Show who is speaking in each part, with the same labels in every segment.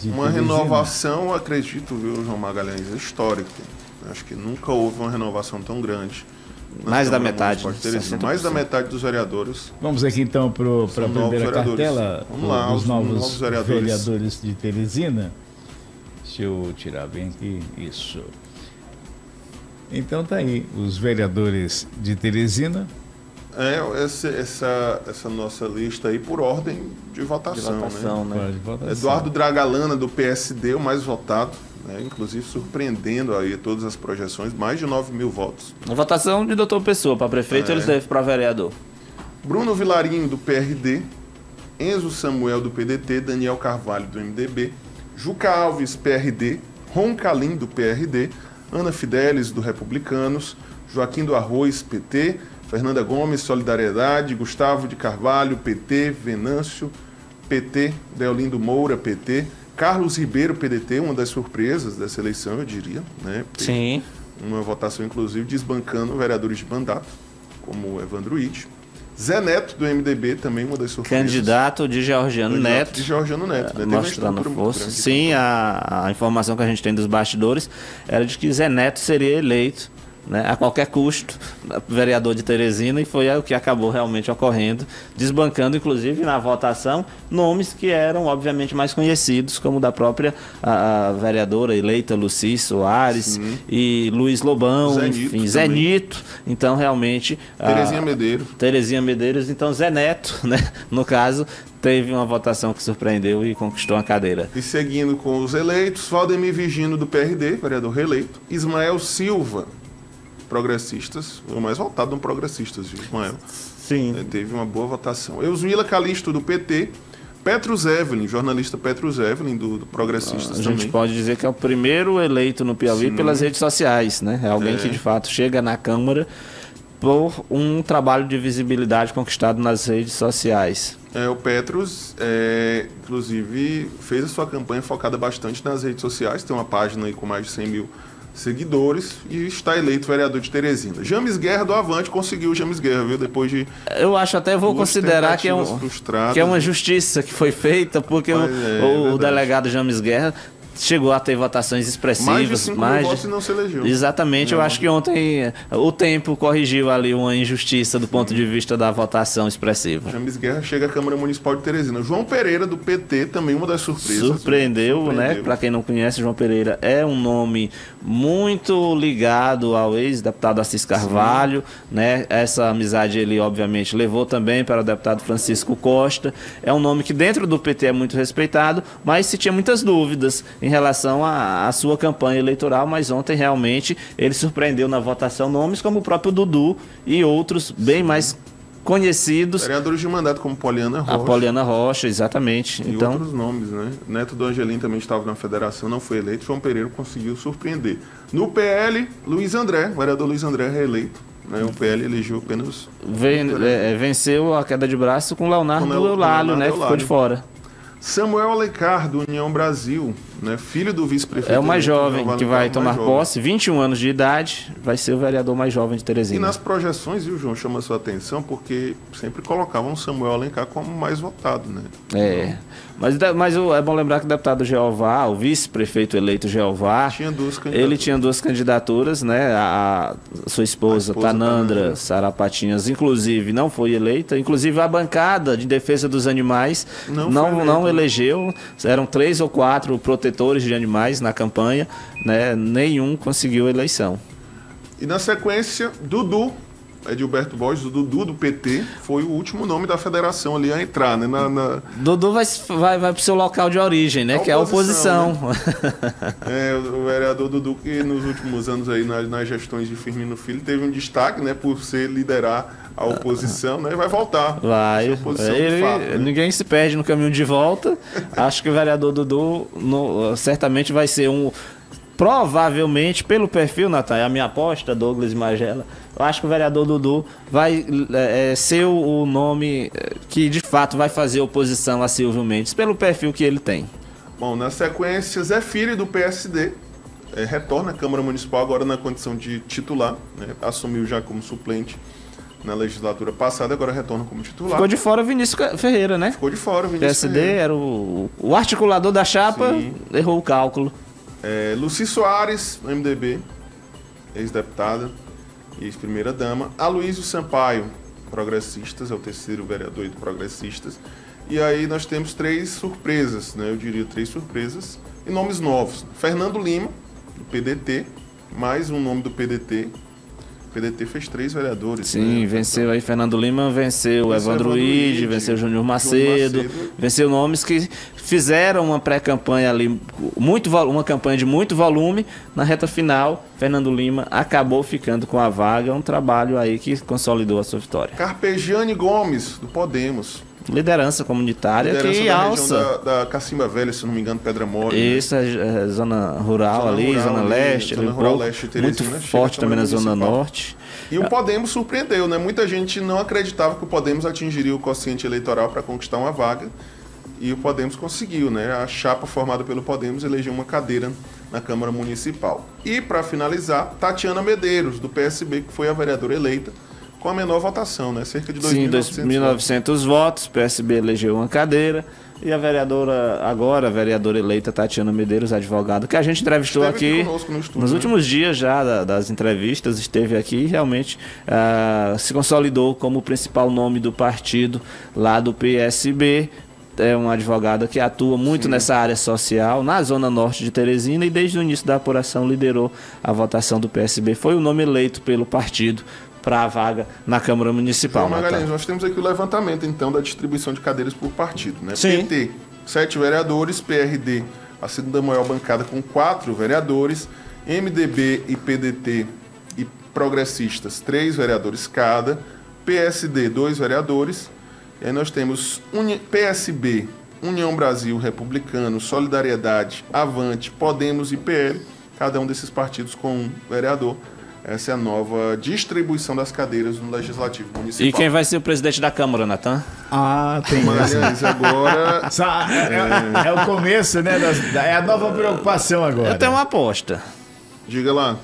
Speaker 1: Uma renovação, acredito, viu, João Magalhães, histórica. Acho que nunca houve uma renovação tão grande.
Speaker 2: Mais da metade.
Speaker 1: Mais da metade dos vereadores.
Speaker 3: Vamos aqui então para a primeira cartela.
Speaker 1: Vamos lá,
Speaker 3: os novos vereadores de Teresina. Deixa eu tirar bem aqui. Isso. Então tá aí, os vereadores de Teresina.
Speaker 1: Essa nossa lista aí por ordem de votação, né?
Speaker 3: De votação.
Speaker 1: Eduardo Dragalana, do PSD, o mais votado, né? Inclusive surpreendendo aí todas as projeções, mais de 9 mil votos.
Speaker 2: A votação de doutor Pessoa para prefeito, eles devem para vereador.
Speaker 1: Bruno Vilarinho, do PRD, Enzo Samuel, do PDT, Daniel Carvalho, do MDB, Juca Alves, PRD, Ron Calim, do PRD, Ana Fidelis, do Republicanos, Joaquim do Arroz, PT, Fernanda Gomes, Solidariedade, Gustavo de Carvalho, PT, Venâncio, PT, Deolindo Moura, PT, Carlos Ribeiro, PDT, uma das surpresas dessa eleição, eu diria, né?
Speaker 2: Sim.
Speaker 1: Uma votação, inclusive, desbancando vereadores de mandato, como Evandro Ide. Zé Neto, do MDB, também uma das surpresas.
Speaker 2: Candidato de Georgiano Neto.
Speaker 1: De Georgiano Neto, né?
Speaker 2: Mostrando força. Sim, a informação que a gente tem dos bastidores era de que Zé Neto seria eleito, né, a qualquer custo, vereador de Teresina, e foi o que acabou realmente ocorrendo, desbancando inclusive na votação nomes que eram obviamente mais conhecidos, como da própria a vereadora eleita Lucy Soares. Sim. E Luiz Lobão, Zé Nito, então realmente Terezinha Medeiros, então Zé Neto, né, no caso, teve uma votação que surpreendeu e conquistou a cadeira.
Speaker 1: E seguindo com os eleitos, Valdemir Vigino, do PRD, vereador reeleito, Ismael Silva, progressistas, o mais votado no progressistas, viu, Ismael?
Speaker 2: Sim.
Speaker 1: Teve uma boa votação. Eusmila Calixto, do PT, Petrus Evelyn, jornalista Petrus Evelyn, do Progressistas também.
Speaker 2: A gente pode dizer que é o primeiro eleito no Piauí. Sim. Pelas redes sociais, né? É alguém que de fato chega na Câmara por um trabalho de visibilidade conquistado nas redes sociais.
Speaker 1: O Petrus, inclusive, fez a sua campanha focada bastante nas redes sociais, tem uma página aí com mais de 100 mil seguidores e está eleito vereador de Teresina. James Guerra, do Avante, conseguiu o James Guerra, viu? Depois de...
Speaker 2: Eu acho, até vou considerar que é uma justiça que foi feita, porque o delegado James Guerra chegou a ter votações expressivas.
Speaker 1: Mais de 5 mil votos e não se elegeu.
Speaker 2: Exatamente, eu acho que ontem o tempo corrigiu ali uma injustiça do ponto de vista da votação expressiva.
Speaker 1: James Guerra chega à Câmara Municipal de Teresina. João Pereira, do PT, também uma das surpresas.
Speaker 2: Surpreendeu. Né? Para quem não conhece, João Pereira é um nome muito ligado ao ex-deputado Assis Carvalho, né? Essa amizade ele, obviamente, levou também para o deputado Francisco Costa. É um nome que dentro do PT é muito respeitado, mas se tinha muitas dúvidas em relação à sua campanha eleitoral, mas ontem realmente ele surpreendeu na votação nomes como o próprio Dudu e outros bem mais conhecidos.
Speaker 1: Vereadores de mandato como Poliana Rocha.
Speaker 2: A Poliana Rocha, exatamente.
Speaker 1: E então, outros nomes, né? Neto do Angelim também estava na federação, não foi eleito. João Pereira conseguiu surpreender. No PL, Luiz André, vereador Luiz André reeleito. Né? O PL elegeu apenas...
Speaker 2: venceu a queda de braço com Leonardo Eulálio, né? Que ficou de fora.
Speaker 1: Samuel Alencar, do União Brasil, né? Filho do vice-prefeito.
Speaker 2: É o mais jovem que vai tomar posse, 21 anos de idade, vai ser o vereadador mais jovem de Teresina.
Speaker 1: E nas projeções, viu, João, chama a sua atenção, porque sempre colocavam o Samuel Alencar como mais votado, né?
Speaker 2: Mas é bom lembrar que o deputado Jeová, o vice-prefeito eleito Jeová, ele tinha duas candidaturas, né? A sua esposa Tanandra Sarapatinhas, inclusive, não foi eleita. Inclusive, a bancada de defesa dos animais não elegeu. Eram 3 ou 4 protetores de animais na campanha, né? Nenhum conseguiu eleição.
Speaker 1: E na sequência, Dudu, Edilberto Borges, o Dudu do PT, foi o último nome da federação ali a entrar, né?
Speaker 2: Dudu vai para o seu local de origem, né? Que é a oposição.
Speaker 1: Né? O vereador Dudu, que nos últimos anos aí, nas gestões de Firmino Filho, teve um destaque, né? Por liderar a oposição, né? Vai voltar.
Speaker 2: Vai. Ninguém se perde no caminho de volta. Acho que o vereador Dudu certamente vai ser provavelmente, pelo perfil, Natália, a minha aposta, Douglas e Magela, eu acho que o vereador Dudu vai ser o nome que, de fato, vai fazer oposição a Silvio Mendes, pelo perfil que ele tem.
Speaker 1: Bom, na sequência, Zé Filho, do PSD, retorna à Câmara Municipal, agora na condição de titular, né? Assumiu já como suplente na legislatura passada, agora retorna como titular.
Speaker 2: Ficou de fora o Vinícius Ferreira, né?
Speaker 1: Ficou de fora o Vinícius
Speaker 2: PSD
Speaker 1: Ferreira.
Speaker 2: era o articulador da chapa,
Speaker 1: Sim.
Speaker 2: errou o cálculo.
Speaker 1: Luci Soares, MDB, ex-deputada e ex-primeira-dama. Aloysio Sampaio, Progressistas, é o terceiro vereador do Progressistas. E aí nós temos 3 surpresas, né? Eu diria 3 surpresas e nomes novos. Fernando Lima, do PDT, mais um nome do PDT. O PDT fez 3 vereadores.
Speaker 2: Sim,
Speaker 1: né?
Speaker 2: venceu aí Fernando Lima, venceu Evandro Ide, venceu Júnior Macedo, venceu nomes que fizeram uma pré-campanha ali, uma campanha de muito volume. Na reta final, Fernando Lima acabou ficando com a vaga, um trabalho aí que consolidou a sua vitória.
Speaker 1: Carpegiane Gomes, do Podemos.
Speaker 2: Liderança comunitária
Speaker 1: Liderança
Speaker 2: que
Speaker 1: da
Speaker 2: alça.
Speaker 1: região da Cacimba Velha, se não me engano, Pedra Mole.
Speaker 2: Isso, é zona rural ali,
Speaker 1: rural
Speaker 2: zona
Speaker 1: ali,
Speaker 2: leste,
Speaker 1: zona
Speaker 2: ali,
Speaker 1: rural
Speaker 2: pouco,
Speaker 1: leste de
Speaker 2: muito
Speaker 1: Teresina, chega
Speaker 2: forte
Speaker 1: à
Speaker 2: também na
Speaker 1: Câmara
Speaker 2: zona
Speaker 1: Municipal.
Speaker 2: norte.
Speaker 1: E o Podemos surpreendeu, né? Muita gente não acreditava que o Podemos atingiria o quociente eleitoral para conquistar uma vaga. E o Podemos conseguiu, né? A chapa formada pelo Podemos elegeu uma cadeira na Câmara Municipal. E, para finalizar, Tatiana Medeiros, do PSB, que foi a vereadora eleita, com a menor votação, né? Cerca de 2.900
Speaker 2: 2.900 votos, PSB elegeu uma cadeira. E a vereadora eleita Tatiana Medeiros, advogada, que a gente entrevistou aqui
Speaker 1: conosco no estúdio,
Speaker 2: nos
Speaker 1: né?
Speaker 2: últimos dias já das entrevistas, esteve aqui e realmente se consolidou como o principal nome do partido lá do PSB. É uma advogada que atua muito nessa área social, na zona norte de Teresina, e desde o início da apuração liderou a votação do PSB. Foi o nome eleito pelo partido para a vaga na Câmara Municipal.
Speaker 1: João Magalhães, nós temos aqui o levantamento, então, da distribuição de cadeiras por partido, né?
Speaker 2: Sim.
Speaker 1: PT, 7 vereadores, PRD, a segunda maior bancada com 4 vereadores, MDB e PDT e Progressistas, 3 vereadores cada, PSD, 2 vereadores, e aí nós temos PSB, União Brasil, Republicano, Solidariedade, Avante, Podemos e PL, cada um desses partidos com um vereador. Essa é a nova distribuição das cadeiras no Legislativo Municipal.
Speaker 2: E quem vai ser o presidente da Câmara, Natan?
Speaker 3: Tem
Speaker 1: Magalhães, agora...
Speaker 3: É o começo, né? É a nova preocupação agora.
Speaker 2: Eu tenho uma aposta.
Speaker 1: Diga lá.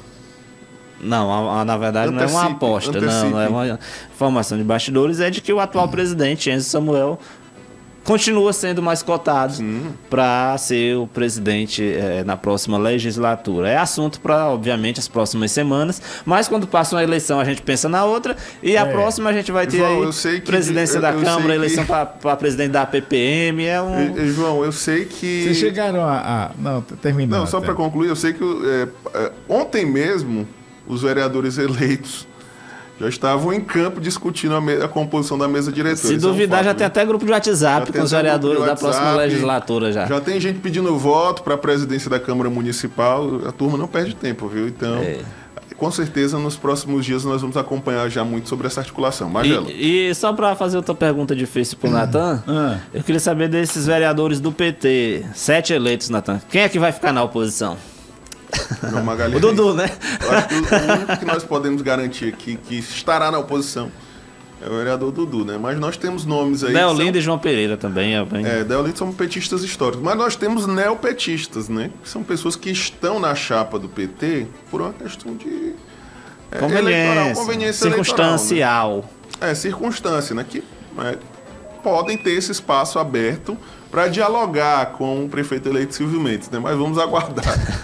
Speaker 2: Não, na verdade não é uma aposta, não é uma informação de bastidores, é de que o atual presidente, Enzo Samuel, continua sendo mais cotado para ser o presidente na próxima legislatura. É assunto para, obviamente, as próximas semanas, mas quando passa uma eleição a gente pensa na outra, e a próxima a gente vai ter
Speaker 1: João,
Speaker 2: aí presidência da Câmara, eleição para presidente da PPM.
Speaker 1: João, eu sei que...
Speaker 3: Vocês chegaram Não, terminando.
Speaker 1: Não, só para concluir, eu sei que ontem mesmo os vereadores eleitos já estavam em campo discutindo a composição da mesa diretora.
Speaker 2: Se duvidar, já tem até grupo de WhatsApp com os vereadores da próxima legislatura já.
Speaker 1: Já tem gente pedindo voto para a presidência da Câmara Municipal. A turma não perde tempo, viu? Então, com certeza, nos próximos dias nós vamos acompanhar já muito sobre essa articulação. Magelo.
Speaker 2: E só para fazer outra pergunta difícil para o Natan, eu queria saber desses vereadores do PT, 7 eleitos, Natan. Quem é que vai ficar na oposição?
Speaker 1: Não, Magalhães.
Speaker 2: O Dudu, né?
Speaker 1: Eu acho que o único que nós podemos garantir aqui que estará na oposição é o vereador Dudu, né? Mas nós temos nomes aí...
Speaker 2: Deolinda e João Pereira também.
Speaker 1: Deolinda são petistas históricos. Mas nós temos neopetistas, né? Que são pessoas que estão na chapa do PT por uma questão de... conveniência
Speaker 2: circunstancial.
Speaker 1: Eleitoral, né? Circunstância, né? Que podem ter esse espaço aberto para dialogar com o prefeito eleito Silvio Mendes, né? Mas vamos aguardar